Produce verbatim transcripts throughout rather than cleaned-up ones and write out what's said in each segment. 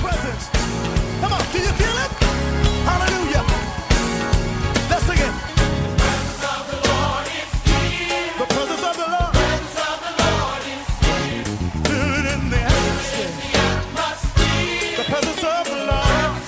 presence. Come on, do you feel it? Hallelujah. Let's sing it. The presence of the Lord is here. Feel it in the atmosphere. The presence of the Lord.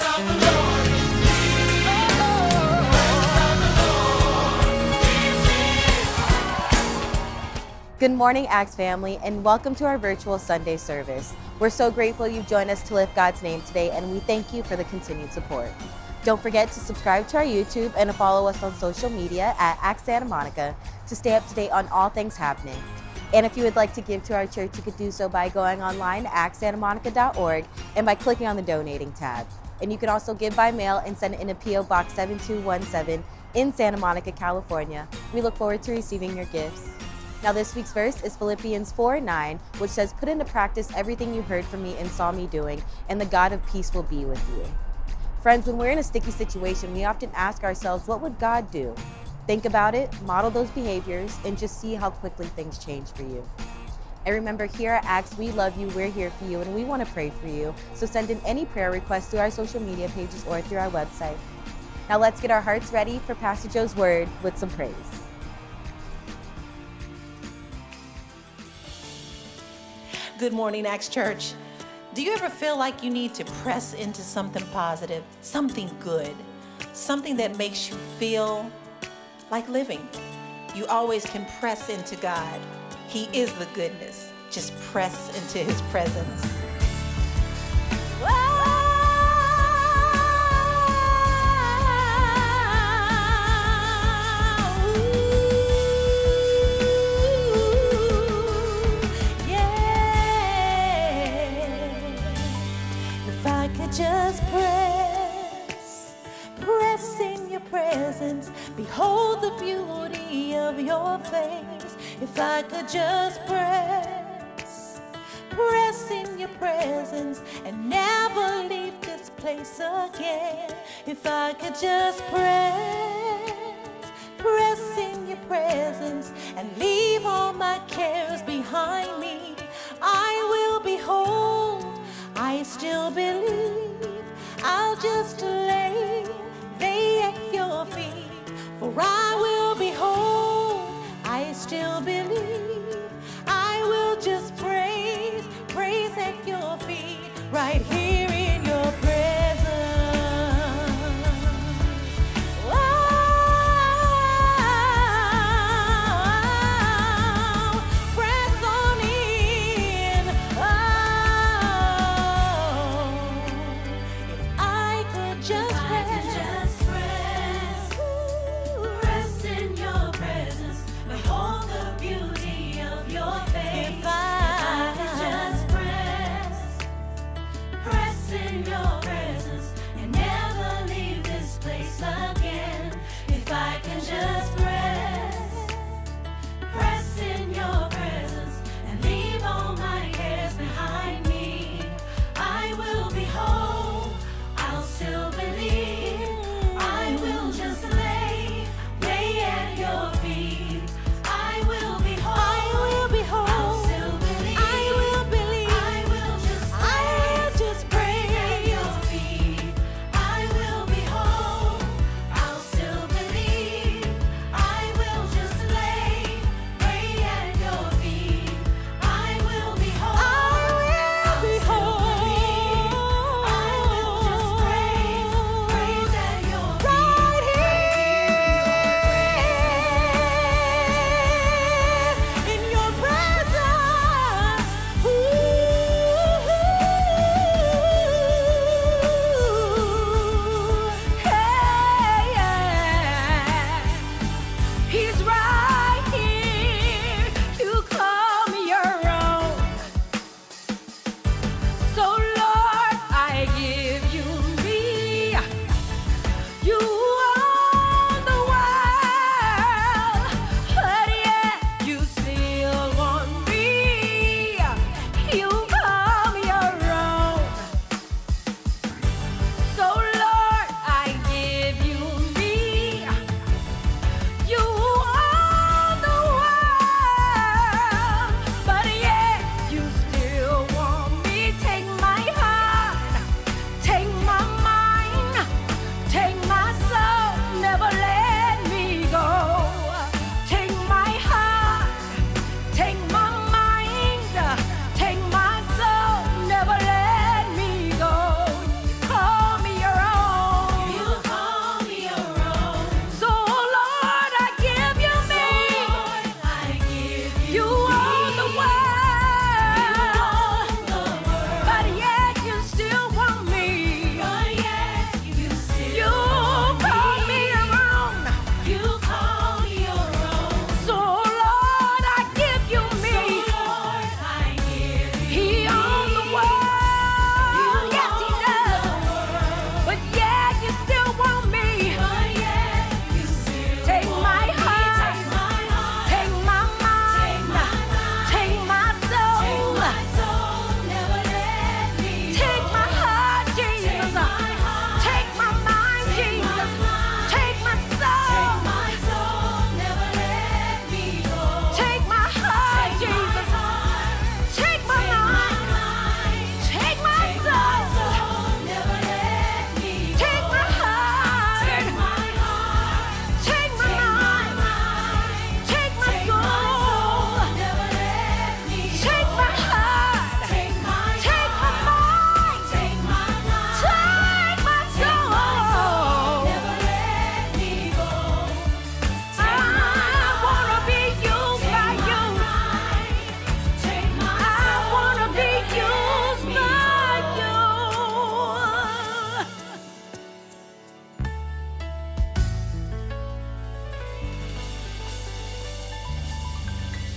Good morning, Acts family, and welcome to our virtual Sunday service. We're so grateful you've joined us to lift God's name today, and we thank you for the continued support. Don't forget to subscribe to our YouTube and to follow us on social media at Acts Santa Monica to stay up to date on all things happening. And if you would like to give to our church, you could do so by going online to acts santa monica dot org and by clicking on the donating tab. And you can also give by mail and send it in a P O Box seven two one seven in Santa Monica, California. We look forward to receiving your gifts. Now this week's verse is Philippians four nine, which says, "Put into practice everything you heard from me and saw me doing, and the God of peace will be with you." Friends, when we're in a sticky situation, we often ask ourselves, what would God do? Think about it, model those behaviors, and just see how quickly things change for you. And remember, here at Acts, we love you, we're here for you, and we want to pray for you. So send in any prayer requests through our social media pages or through our website. Now let's get our hearts ready for Pastor Joe's word with some praise. Good morning, Acts Church. Do you ever feel like you need to press into something positive, something good, something that makes you feel like living? You always can press into God. He is the goodness. Just press into His presence. Just press, press in your presence. Behold the beauty of your face. If I could just press, press in your presence and never leave this place again. If I could just press, press in your presence and leave all my cares behind me, I will be whole. I still believe. I'll just lay, lay at your feet, for I will be whole. I still believe. I will just praise, praise at your feet, right here in your presence. Press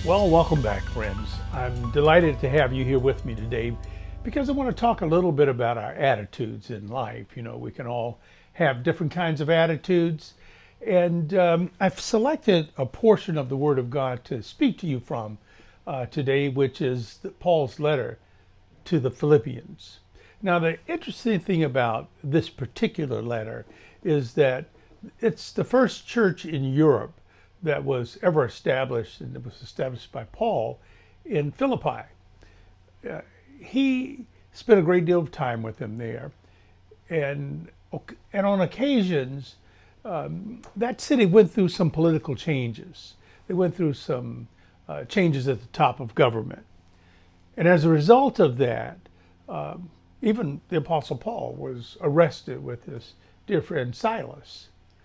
Well, welcome back, friends. I'm delighted to have you here with me today because I want to talk a little bit about our attitudes in life. You know, we can all have different kinds of attitudes, and um, I've selected a portion of the Word of God to speak to you from uh, today, which is the, Paul's letter to the Philippians. Now, the interesting thing about this particular letter is that it's the first church in Europe that was ever established, and it was established by Paul in Philippi. Uh, he spent a great deal of time with them there, and and on occasions, um, that city went through some political changes. They went through some uh, changes at the top of government, and as a result of that, um, even the Apostle Paul was arrested with his dear friend Silas.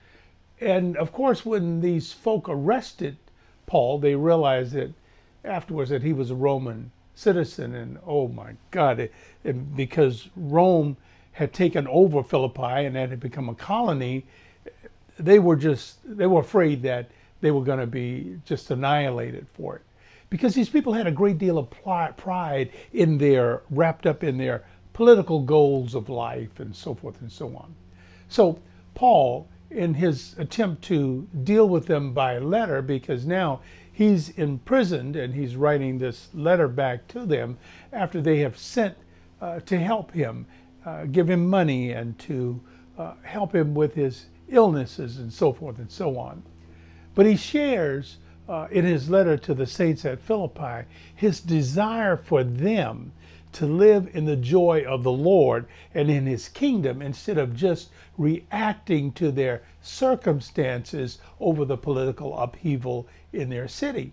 And of course, when these folk arrested Paul, they realized that afterwards that he was a Roman citizen. And oh my God, it, it, because Rome had taken over Philippi and that had become a colony, they were just, they were afraid that they were going to be just annihilated for it. Because these people had a great deal of pride in their, wrapped up in their political goals of life and so forth and so on. So Paul, in his attempt to deal with them by letter, because now he's imprisoned and he's writing this letter back to them after they have sent uh, to help him, uh, give him money and to uh, help him with his illnesses and so forth and so on. But he shares uh, in his letter to the saints at Philippi his desire for them to live in the joy of the Lord and in his kingdom instead of just reacting to their circumstances over the political upheaval in their city.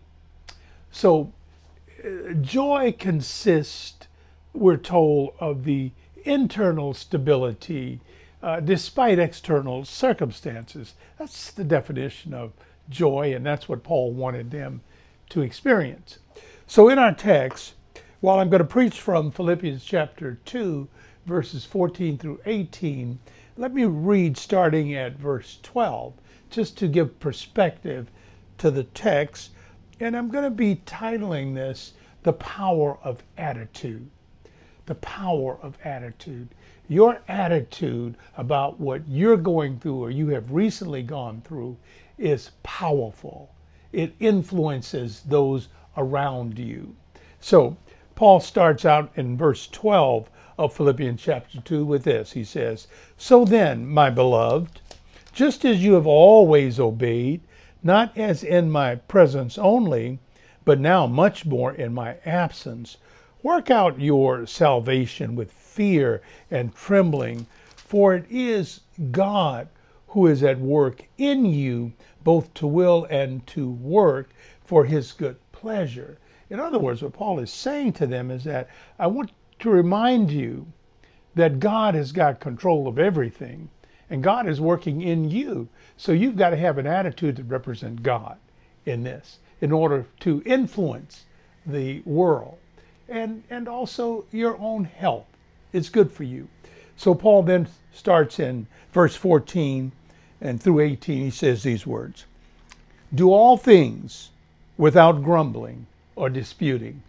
So uh, joy consists, we're told, of the internal stability uh, despite external circumstances. That's the definition of joy, and that's what Paul wanted them to experience. So in our text, while I'm going to preach from Philippians chapter two, verses fourteen through eighteen, let me read starting at verse twelve, just to give perspective to the text. And I'm going to be titling this, The Power of Attitude. The Power of Attitude. Your attitude about what you're going through or you have recently gone through is powerful. It influences those around you. So, Paul starts out in verse twelve of Philippians chapter two with this. He says, "So then, my beloved, just as you have always obeyed, not as in my presence only, but now much more in my absence, work out your salvation with fear and trembling, for it is God who is at work in you, both to will and to work for his good pleasure." In other words, what Paul is saying to them is that I want to remind you that God has got control of everything, and God is working in you. So you've got to have an attitude that represents God in this in order to influence the world and, and also your own health. It's good for you. So Paul then starts in verse fourteen and through eighteen. He says these words, "Do all things without grumbling or disputing."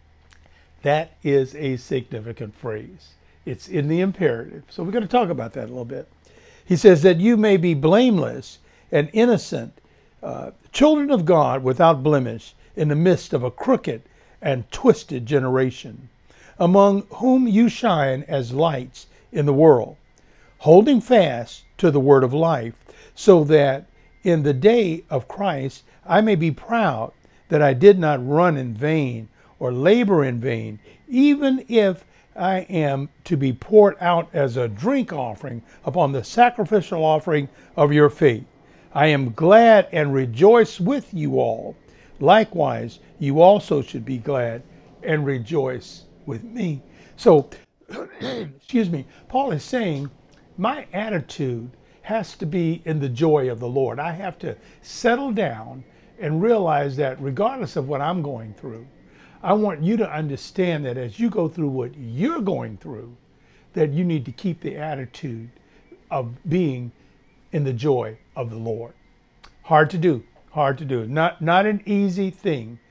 That is a significant phrase. It's in the imperative. So we're going to talk about that a little bit. He says that you may be blameless and innocent, uh, children of God without blemish in the midst of a crooked and twisted generation, among whom you shine as lights in the world, holding fast to the word of life, so that in the day of Christ I may be proud that I did not run in vain or labor in vain, even if I am to be poured out as a drink offering upon the sacrificial offering of your faith. I am glad and rejoice with you all. Likewise, you also should be glad and rejoice with me. So, excuse me, Paul is saying my attitude has to be in the joy of the Lord. I have to settle down and realize that regardless of what I'm going through, I want you to understand that as you go through what you're going through, that you need to keep the attitude of being in the joy of the Lord. Hard to do, hard to do. Not, not an easy thing,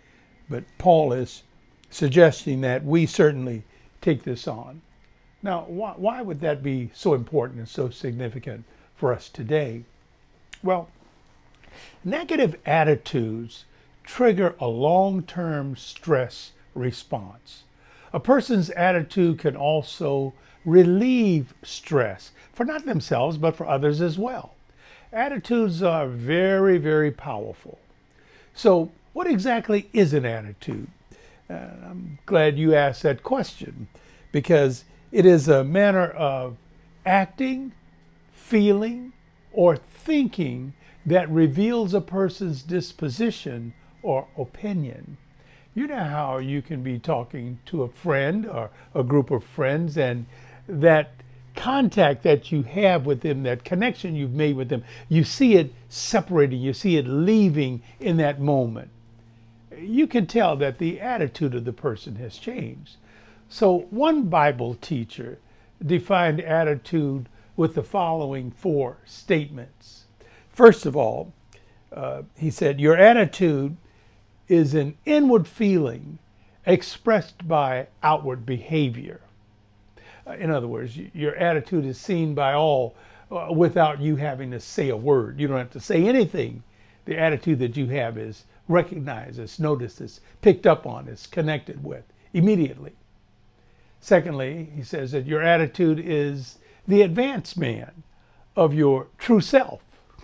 but Paul is suggesting that we certainly take this on. Now, why, why would that be so important and so significant for us today? Well, negative attitudes trigger a long-term stress response. A person's attitude can also relieve stress, for not themselves, but for others as well. Attitudes are very, very powerful. So what exactly is an attitude? Uh, I'm glad you asked that question, because it is a manner of acting, feeling, or thinking that reveals a person's disposition or opinion. You know how you can be talking to a friend or a group of friends, and that contact that you have with them, that connection you've made with them, you see it separating, you see it leaving in that moment. You can tell that the attitude of the person has changed. So one Bible teacher defined attitude with the following four statements. First of all, uh, he said, your attitude is an inward feeling expressed by outward behavior. Uh, in other words, your attitude is seen by all uh, without you having to say a word. You don't have to say anything. The attitude that you have is recognized, it's noticed, it's picked up on, it's connected with immediately. Secondly, he says that your attitude is the advanced man of your true self,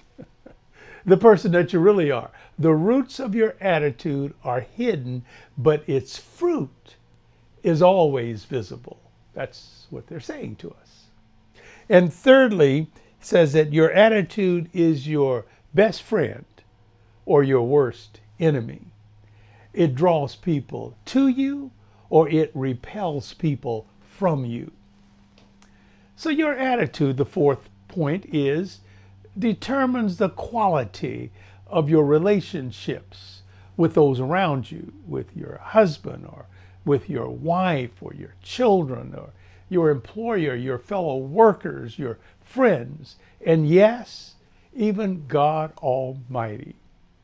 the person that you really are. The roots of your attitude are hidden, but its fruit is always visible. That's what they're saying to us. And thirdly, he says that your attitude is your best friend or your worst enemy. It draws people to you or it repels people from you. So your attitude, the fourth point, is determines the quality of your relationships with those around you, with your husband or with your wife or your children or your employer, your fellow workers, your friends, and yes, even God Almighty.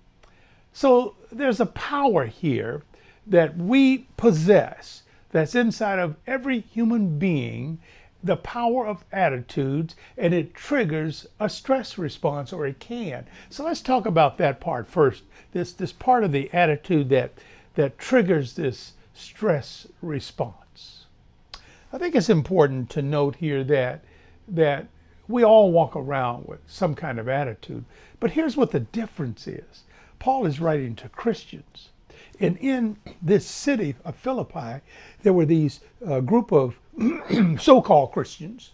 So there's a power here that we possess that's inside of every human being, the power of attitudes, and it triggers a stress response, or it can. So let's talk about that part first, this, this part of the attitude that, that triggers this stress response. I think it's important to note here that, that we all walk around with some kind of attitude, but here's what the difference is. Paul is writing to Christians. And in this city of Philippi, there were these uh, group of so-called Christians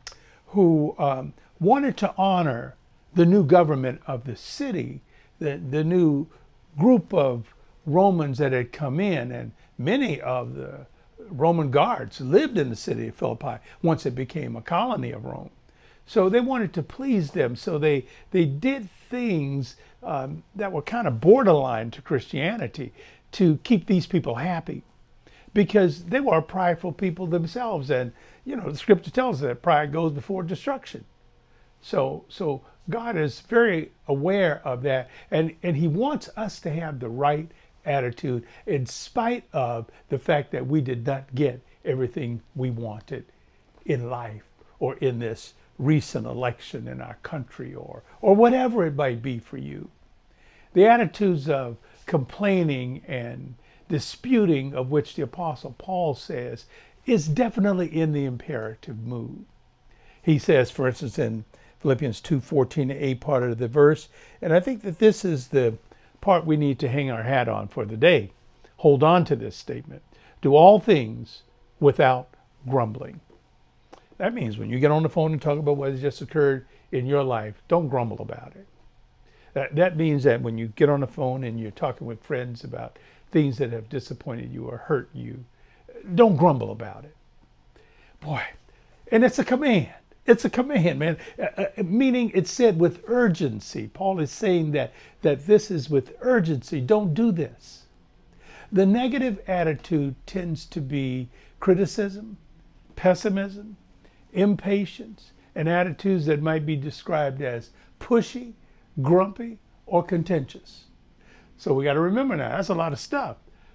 who um, wanted to honor the new government of the city, the, the new group of Romans that had come in, and many of the Roman guards lived in the city of Philippi once it became a colony of Rome. So they wanted to please them, so they, they did things um, that were kind of borderline to Christianity to keep these people happy, because they were a prideful people themselves. And, you know, the scripture tells us that pride goes before destruction. So, so God is very aware of that, and, and he wants us to have the right attitude in spite of the fact that we did not get everything we wanted in life or in this recent election in our country, or, or whatever it might be for you. The attitudes of complaining and disputing, of which the Apostle Paul says, is definitely in the imperative mood. He says, for instance, in Philippians two fourteen, a part of the verse, and I think that this is the part we need to hang our hat on for the day. Hold on to this statement. Do all things without grumbling. That means when you get on the phone and talk about what has just occurred in your life, don't grumble about it. That, that means that when you get on the phone and you're talking with friends about things that have disappointed you or hurt you, don't grumble about it. Boy, and it's a command. It's a command, man. Uh, uh, meaning it's said with urgency. Paul is saying that, that this is with urgency. Don't do this. The negative attitude tends to be criticism, pessimism, impatience, and attitudes that might be described as pushy, grumpy, or contentious. So we got to remember now, that's a lot of stuff.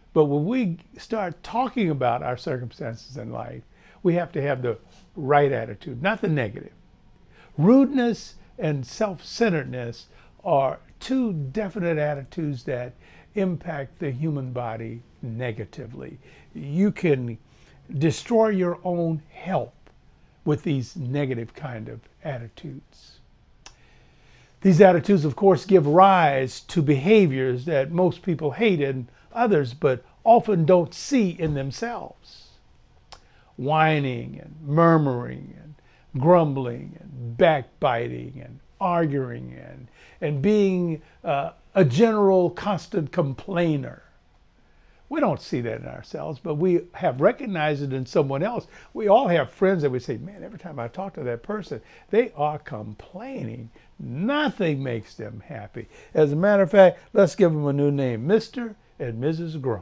But when we start talking about our circumstances in life, we have to have the right attitude, not the negative. Rudeness and self-centeredness are two definite attitudes that impact the human body negatively. You can destroy your own health with these negative kind of attitudes. These attitudes, of course, give rise to behaviors that most people hate in others, but often don't see in themselves. Whining and murmuring and grumbling and backbiting and arguing and, and being uh, a general constant complainer. We don't see that in ourselves, but we have recognized it in someone else. We all have friends that we say, man, every time I talk to that person, they are complaining. Nothing makes them happy. As a matter of fact, let's give them a new name, Mister and Missus Grump.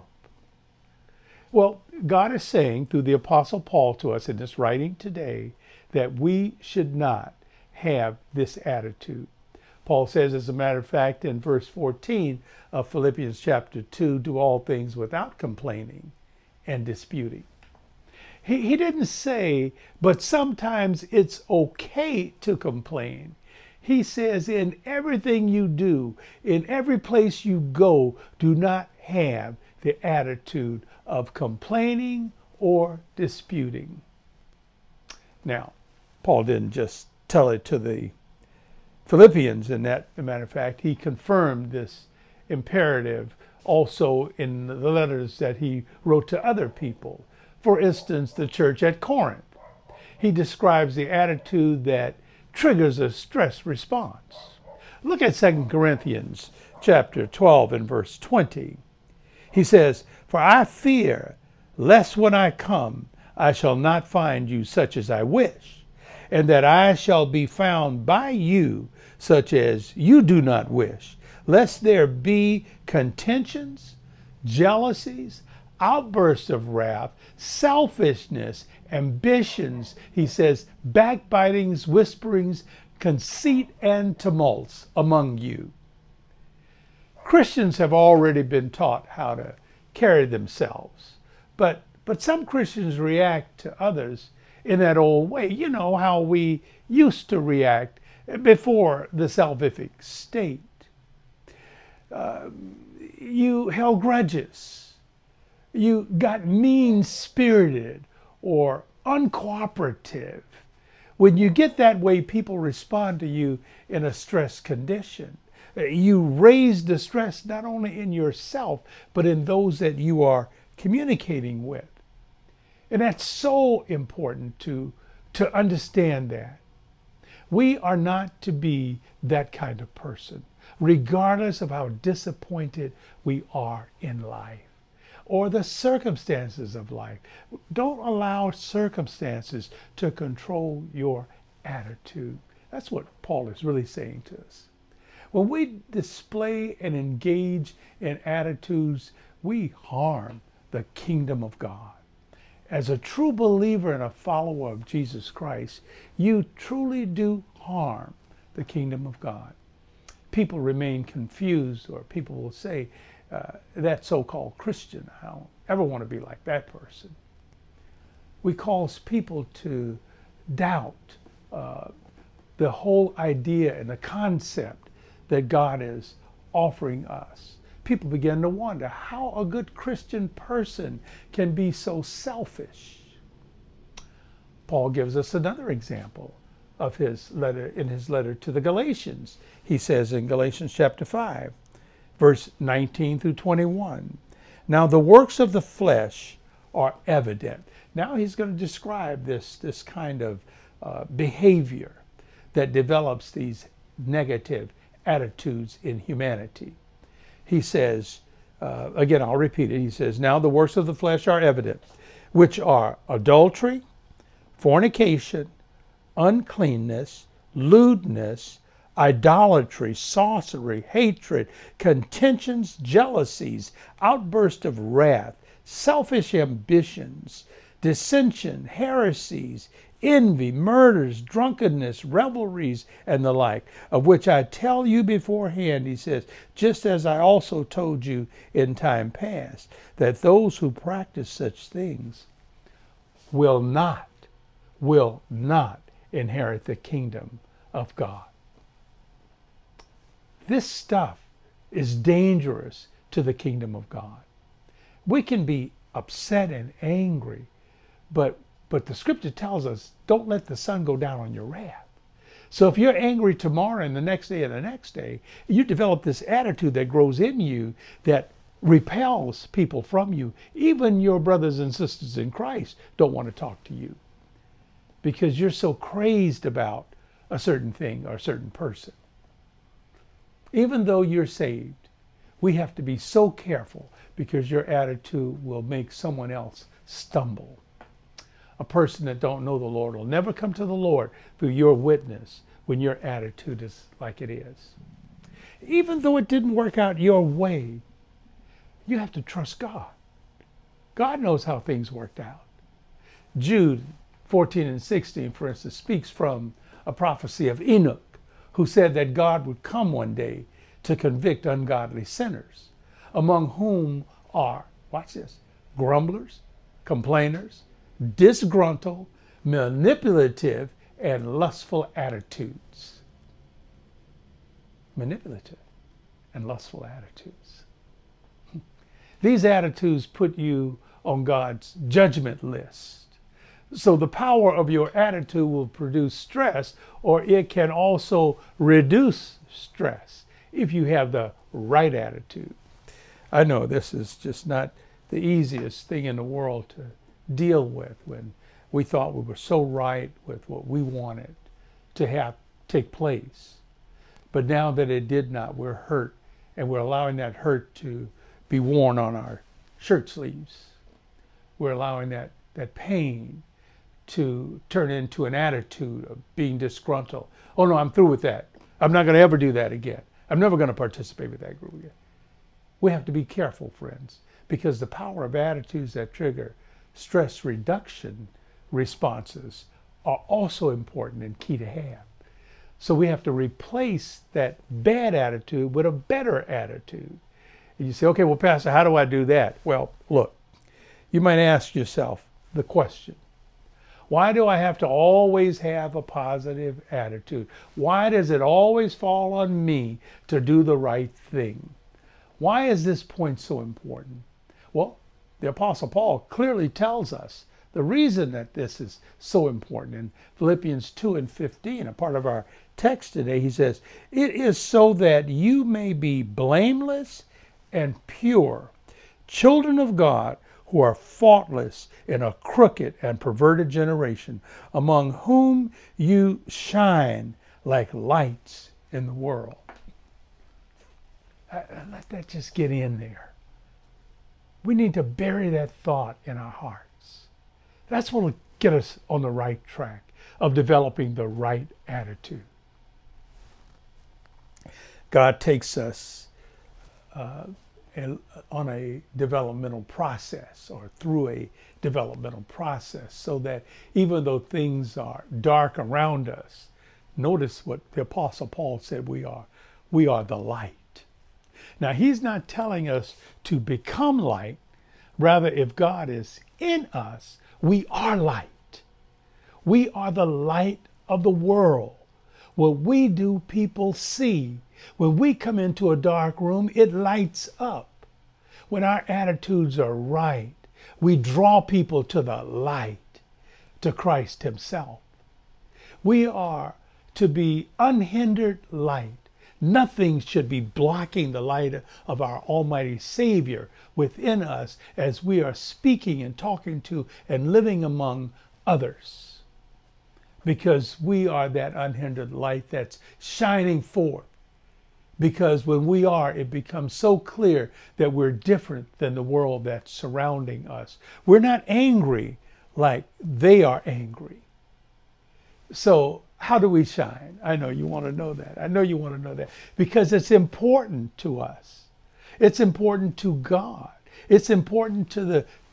Well, God is saying through the Apostle Paul to us in this writing today that we should not have this attitude. Paul says, as a matter of fact, in verse fourteen of Philippians chapter two, do all things without complaining and disputing. He, he didn't say, but sometimes it's okay to complain. He says, in everything you do, in every place you go, do not have the attitude of complaining or disputing. Now, Paul didn't just tell it to the Philippians, in that, as a matter of fact, he confirmed this imperative also in the letters that he wrote to other people. For instance, the church at Corinth. He describes the attitude that triggers a stress response. Look at Second Corinthians chapter twelve and verse twenty. He says, for I fear lest when I come I shall not find you such as I wish, and that I shall be found by you such as you do not wish, lest there be contentions, jealousies, outbursts of wrath, selfishness, ambitions, he says, backbitings, whisperings, conceit, and tumults among you. Christians have already been taught how to carry themselves, but, but some Christians react to others in that old way. You know how we used to react before the salvific state. Uh, you held grudges. You got mean-spirited or uncooperative. When you get that way, people respond to you in a stress condition. You raise the stress not only in yourself, but in those that you are communicating with. And that's so important to, to understand that. We are not to be that kind of person, regardless of how disappointed we are in life or the circumstances of life. Don't allow circumstances to control your attitude. That's what Paul is really saying to us. When we display and engage in attitudes, we harm the kingdom of God. As a true believer and a follower of Jesus Christ, you truly do harm the kingdom of God. People remain confused, or people will say, uh, that so-called Christian, I don't ever want to be like that person. We cause people to doubt uh, the whole idea and the concept that God is offering us. People begin to wonder how a good Christian person can be so selfish. Paul gives us another example of his letter in his letter to the Galatians. He says in Galatians chapter five, verse nineteen through twenty-one, now the works of the flesh are evident. Now he's going to describe this, this kind of uh, behavior that develops these negative attitudes in humanity. He says, uh, again, I'll repeat it. He says, now the works of the flesh are evident, which are adultery, fornication, uncleanness, lewdness, idolatry, sorcery, hatred, contentions, jealousies, outbursts of wrath, selfish ambitions, dissension, heresies, envy, murders, drunkenness, revelries, and the like, of which I tell you beforehand, he says, just as I also told you in time past, that those who practice such things will not, will not inherit the kingdom of God. This stuff is dangerous to the kingdom of God. We can be upset and angry, but But the scripture tells us, don't let the sun go down on your wrath. So if you're angry tomorrow and the next day and the next day, you develop this attitude that grows in you that repels people from you. Even your brothers and sisters in Christ don't want to talk to you because you're so crazed about a certain thing or a certain person. Even though you're saved, we have to be so careful because your attitude will make someone else stumble. A person that don't know the Lord will never come to the Lord through your witness when your attitude is like it is. Even though it didn't work out your way, you have to trust God. God knows how things worked out. Jude fourteen and sixteen, for instance, speaks from a prophecy of Enoch, who said that God would come one day to convict ungodly sinners, among whom are, watch this, grumblers, complainers, disgruntled, manipulative, and lustful attitudes. Manipulative and lustful attitudes. These attitudes put you on God's judgment list. So the power of your attitude will produce stress, or it can also reduce stress if you have the right attitude. I know this is just not the easiest thing in the world to deal with when we thought we were so right with what we wanted to have take place. But now that it did not, we're hurt, and we're allowing that hurt to be worn on our shirt sleeves. We're allowing that, that pain to turn into an attitude of being disgruntled. Oh no, I'm through with that. I'm not going to ever do that again. I'm never going to participate with that group again. We have to be careful, friends, because the power of attitudes that trigger stress reduction responses are also important and key to have. So we have to replace that bad attitude with a better attitude. And you say, okay, well, Pastor, how do I do that? Well, look, you might ask yourself the question, why do I have to always have a positive attitude? Why does it always fall on me to do the right thing? Why is this point so important? Well, the Apostle Paul clearly tells us the reason that this is so important. In Philippians two and fifteen, a part of our text today, he says, it is so that you may be blameless and pure, children of God who are faultless in a crooked and perverted generation, among whom you shine like lights in the world. Let that just get in there. We need to bury that thought in our hearts. That's what will get us on the right track of developing the right attitude. God takes us uh, on a developmental process or through a developmental process so that even though things are dark around us, notice what the Apostle Paul said we are. We are the light. Now, he's not telling us to become light. Rather, if God is in us, we are light. We are the light of the world. What we do, people see. When we come into a dark room, it lights up. When our attitudes are right, we draw people to the light, to Christ himself. We are to be unhindered light. Nothing should be blocking the light of our Almighty Savior within us as we are speaking and talking to and living among others. Because we are that unhindered light that's shining forth. Because when we are, it becomes so clear that we're different than the world that's surrounding us. We're not angry like they are angry. So how do we shine? I know you want to know that. I know you want to know that because it's important to us. It's important to God. It's important to the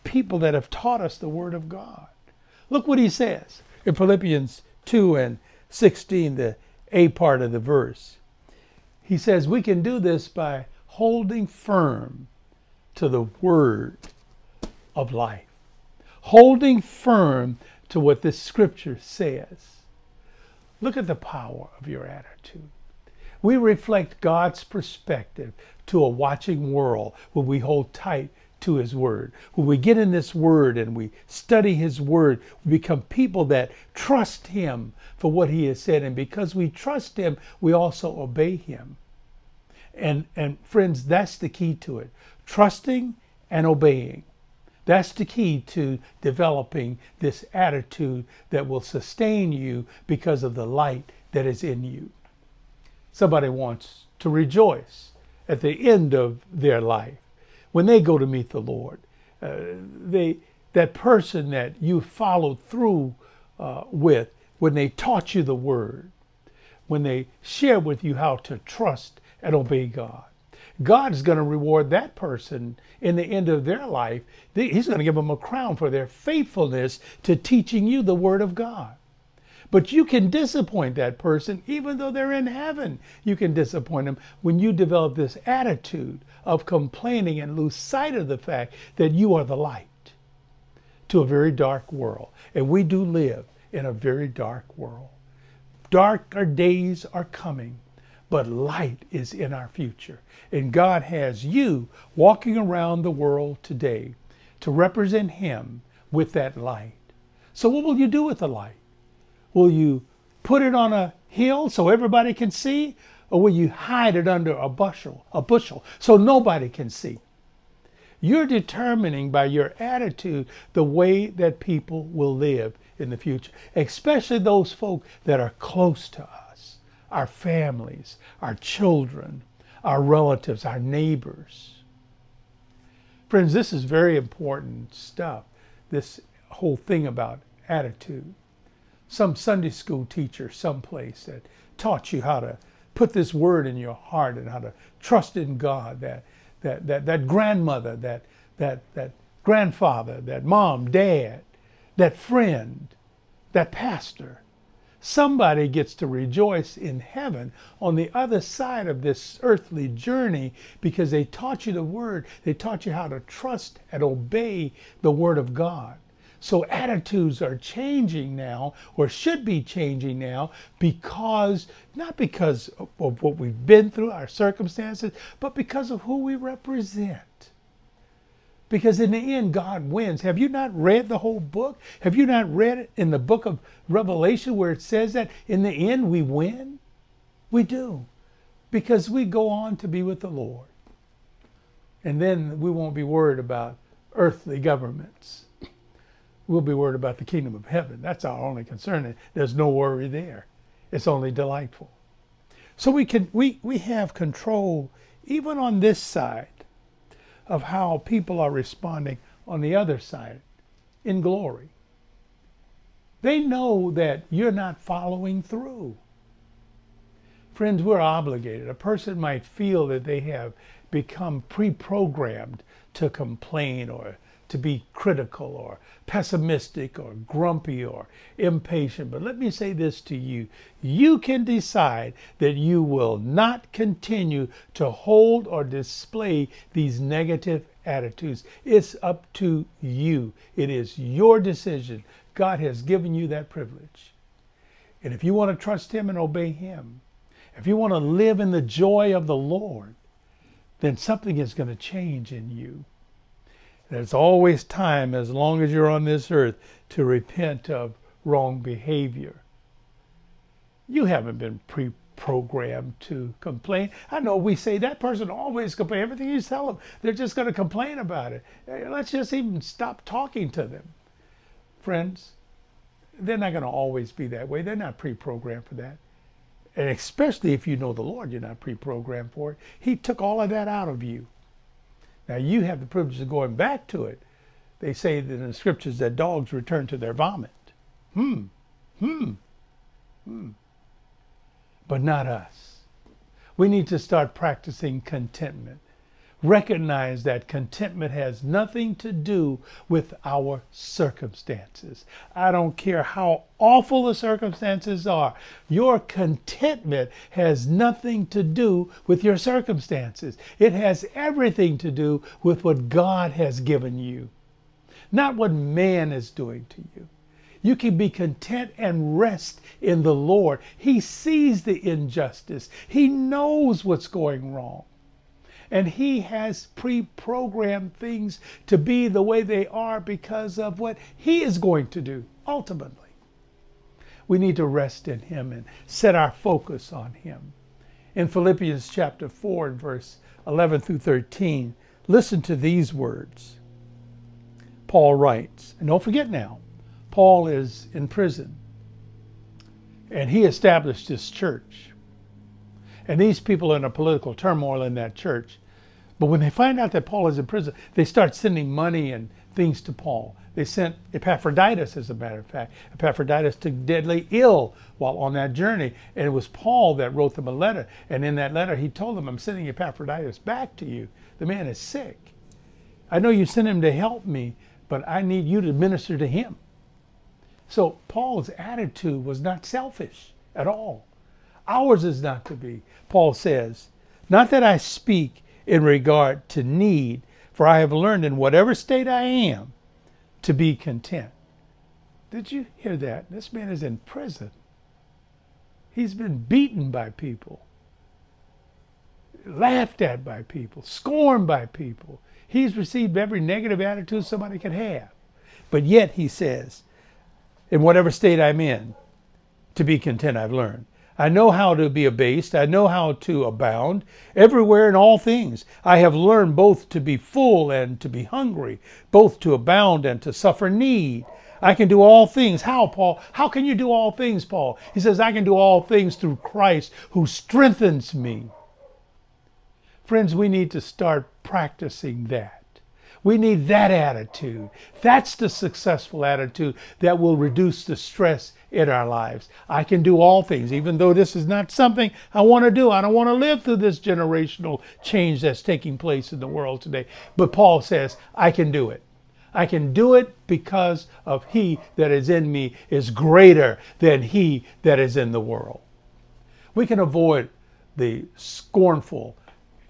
people that have taught us the Word of God. Look what he says in Philippians two and sixteen, the A part of the verse. He says we can do this by holding firm to the word of life. Holding firm to what this scripture says. Look at the power of your attitude. We reflect God's perspective to a watching world when we hold tight to his word. When we get in this word and we study his word, we become people that trust him for what he has said. And because we trust him, we also obey him. And, and friends, that's the key to it. Trusting and obeying. That's the key to developing this attitude that will sustain you because of the light that is in you. Somebody wants to rejoice at the end of their life. When they go to meet the Lord, uh, they that person that you followed through uh, with, when they taught you the word, when they share with you how to trust and obey God, God is going to reward that person in the end of their life. He's going to give them a crown for their faithfulness to teaching you the word of God. But you can disappoint that person even though they're in heaven. You can disappoint them when you develop this attitude of complaining and lose sight of the fact that you are the light to a very dark world. And we do live in a very dark world. Darker days are coming, but light is in our future. And God has you walking around the world today to represent him with that light. So what will you do with the light? Will you put it on a hill so everybody can see? Or will you hide it under a bushel, a bushel so nobody can see? You're determining by your attitude the way that people will live in the future, especially those folk that are close to us, our families, our children, our relatives, our neighbors. Friends, this is very important stuff, this whole thing about attitude. Some Sunday school teacher someplace that taught you how to put this word in your heart and how to trust in God, that that that, that grandmother, that, that, that grandfather, that mom, dad, that friend, that pastor, somebody gets to rejoice in heaven on the other side of this earthly journey because they taught you the word. They taught you how to trust and obey the word of God. So attitudes are changing now, or should be changing now, because, not because of, of what we've been through, our circumstances, but because of who we represent. Because in the end, God wins. Have you not read the whole book? Have you not read it in the book of Revelation where it says that in the end we win? We do. Because we go on to be with the Lord. And then we won't be worried about earthly governments. We'll be worried about the kingdom of heaven. That's our only concern. There's no worry there. It's only delightful. So we can we, we have control even on this side of how people are responding on the other side in glory. They know that you're not following through. Friends, we're obligated. A person might feel that they have become pre-programmed to complain or to be critical or pessimistic or grumpy or impatient. But let me say this to you. You can decide that you will not continue to hold or display these negative attitudes. It's up to you. It is your decision. God has given you that privilege. And if you want to trust him and obey him, if you want to live in the joy of the Lord, then something is going to change in you. There's always time, as long as you're on this earth, to repent of wrong behavior. You haven't been pre-programmed to complain. I know we say that person always complains. Everything you tell them, they're just going to complain about it. Let's just even stop talking to them. Friends, they're not going to always be that way. They're not pre-programmed for that. And especially if you know the Lord, you're not pre-programmed for it. He took all of that out of you. Now you have the privilege of going back to it. They say that in the scriptures that dogs return to their vomit. Hmm, hmm, hmm. But not us. We need to start practicing contentment. recognize that contentment has nothing to do with our circumstances. I don't care how awful the circumstances are. Your contentment has nothing to do with your circumstances. It has everything to do with what God has given you, not what man is doing to you. You can be content and rest in the Lord. He sees the injustice. He knows what's going wrong. And He has pre-programmed things to be the way they are because of what He is going to do, ultimately. We need to rest in Him and set our focus on Him. In Philippians chapter four and verse eleven through thirteen, listen to these words. Paul writes, and don't forget now, Paul is in prison. And he established this church. And these people are in a political turmoil in that church. But when they find out that Paul is in prison, they start sending money and things to Paul. They sent Epaphroditus, as a matter of fact. Epaphroditus took deadly ill while on that journey. And it was Paul that wrote them a letter. And in that letter, he told them, I'm sending Epaphroditus back to you. The man is sick. I know you sent him to help me, but I need you to minister to him. So Paul's attitude was not selfish at all. Ours is not to be. Paul says, not that I speak in regard to need, for I have learned in whatever state I am to be content. Did you hear that? This man is in prison. He's been beaten by people, laughed at by people, scorned by people. He's received every negative attitude somebody could have. But yet he says, in whatever state I'm in, to be content I've learned. I know how to be abased. I know how to abound. Everywhere in all things, I have learned both to be full and to be hungry, both to abound and to suffer need. I can do all things. How, Paul? How can you do all things, Paul? He says, I can do all things through Christ who strengthens me. Friends, we need to start practicing that. We need that attitude. That's the successful attitude that will reduce the stress in our lives. I can do all things, even though this is not something I want to do. I don't want to live through this generational change that's taking place in the world today. But Paul says, I can do it. I can do it because of He that is in me is greater than he that is in the world. We can avoid the scornful